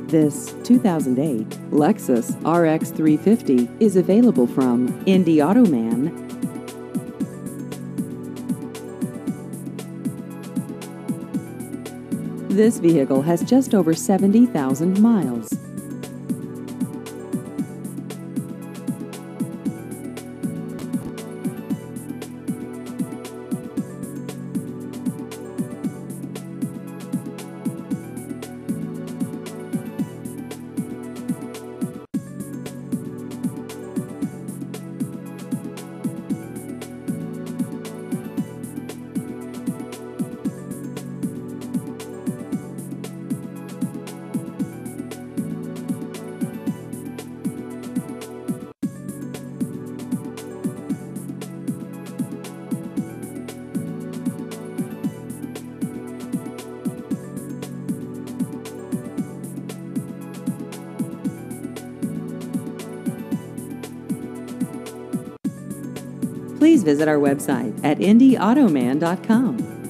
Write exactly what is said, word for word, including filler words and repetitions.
This two thousand eight Lexus R X three fifty is available from Indy Automan. This vehicle has just over seventy thousand miles. Please visit our website at indy automan dot com.